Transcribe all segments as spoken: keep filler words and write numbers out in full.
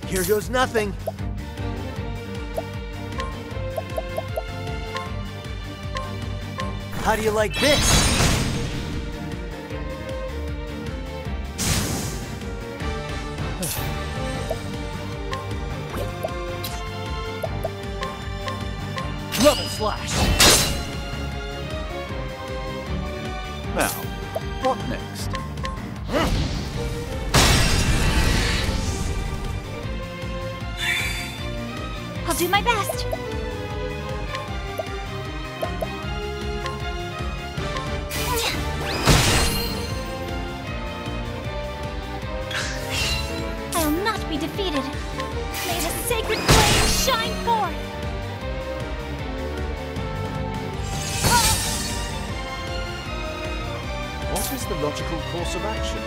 Here goes nothing. How do you like this? Level slash. Now, what next? I'll do my best. I'll not be defeated. May the sacred flame shine forth. What is the logical course of action?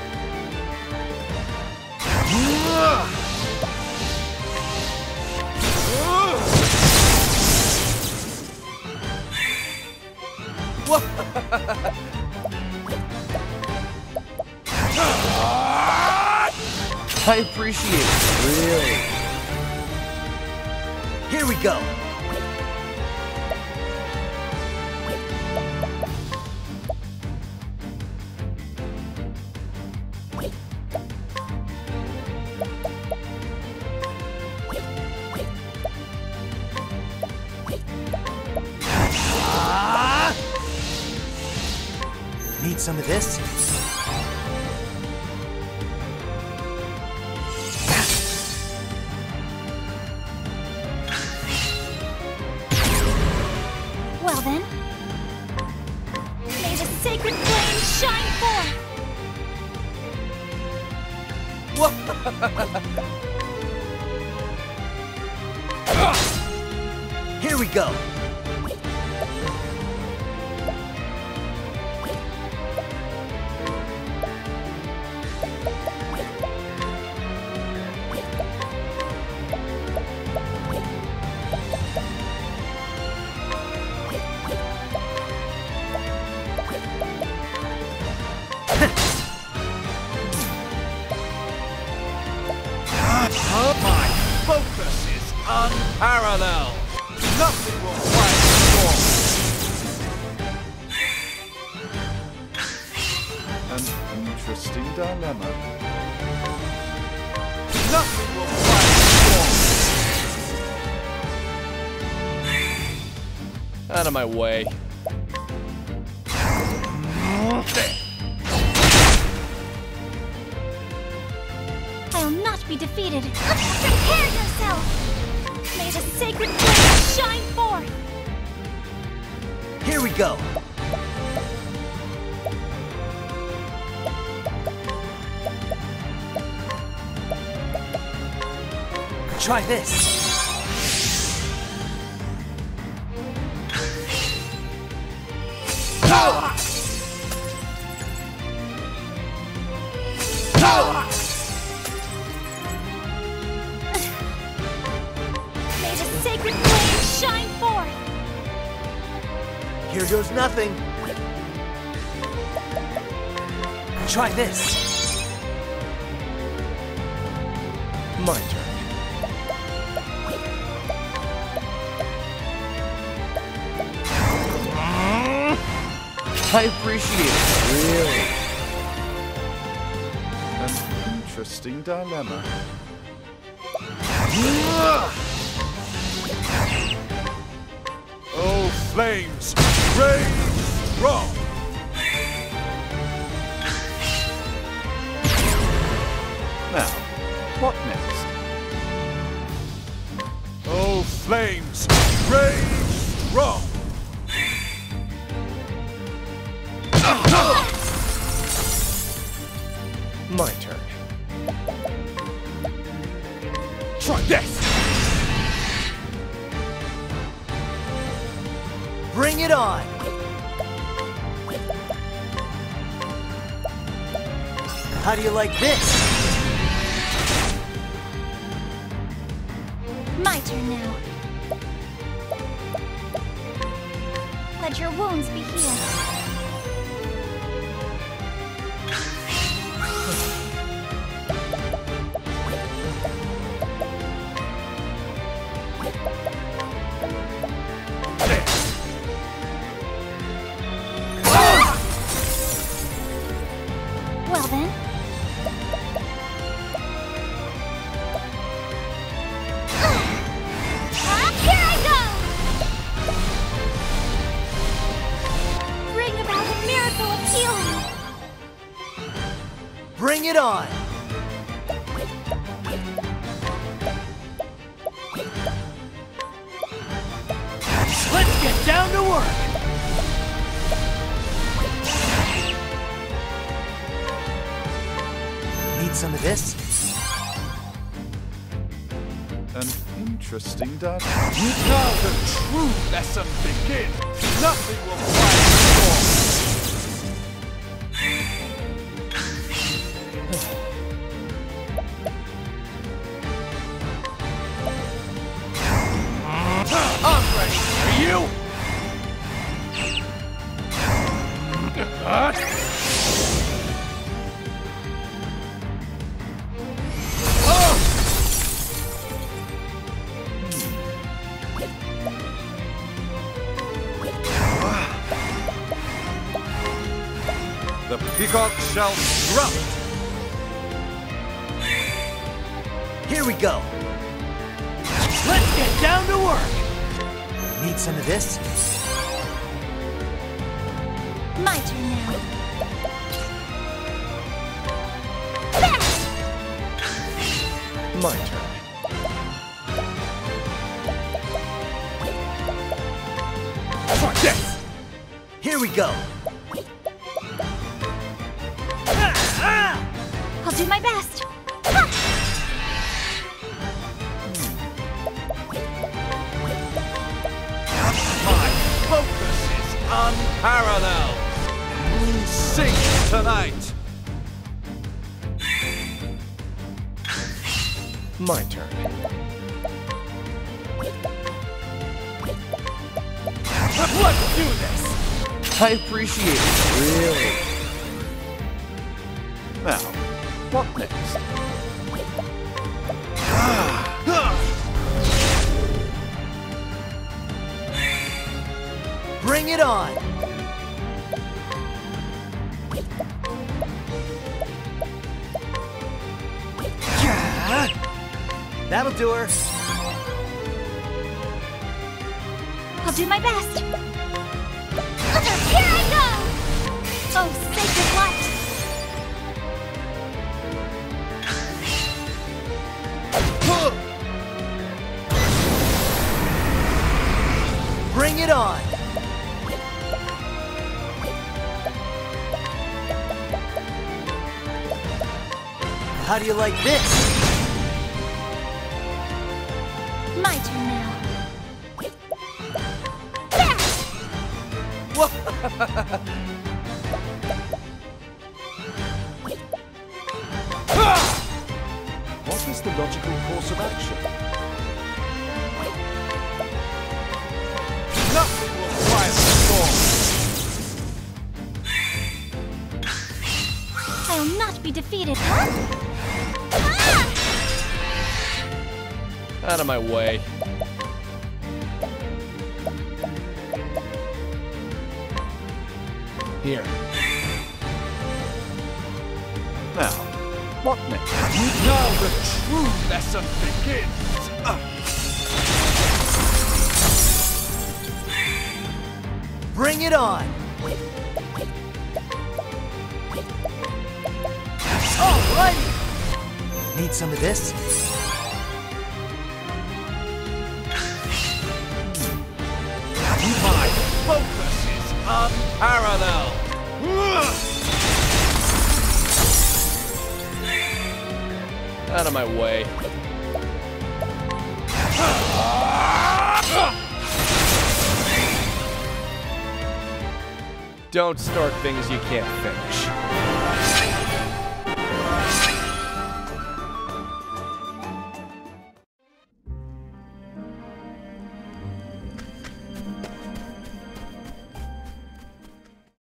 I appreciate it. Really? Here we go. Need some of this? Well then, may the sacred flame shine forth. Here we go. My focus is unparalleled. Nothing will quiet the storm. An interesting dilemma. Nothing will quiet the storm. Out of my way. I'll not be defeated. Prepare yourself! May the sacred flame shine forth! Here we go. Try this. May the sacred flame shine forth! Here goes nothing. Try this. My turn. I appreciate it. Really? An interesting dilemma. Oh, flames, rage strong! Now, what next? Oh, flames, rage strong! My turn. Try this! Bring it on. How do you like this? My turn now. Let your wounds be healed. it on! Let's get down to work! Need some of this? An interesting data. Now the true lesson begins. Nothing will quiet the storm. I'm ready. Are you? Uh. The peacock shall strut! Here we go! Let's get down to work! Need some of this? My turn now. There! My turn. Try this! Here we go! I'll do my best. Ha! My focus is unparalleled! Sing tonight! My turn. Let's do this! I appreciate it. Really? Now, what next? Bring it on! Yeah. That'll do her. I'll do my best. Here I go! Oh, sacred light! Bring it on! How do you like this? My turn now. There! What is the logical course of action? Nothing will quiet the storm. I'll not be defeated, huh? Ah! Out of my way. Here. Now, what next? Now the true lesson begins! Uh. Bring it on! Alrighty! Need some of this? My focus is unparalleled! Out of my way. Don't start things you can't finish.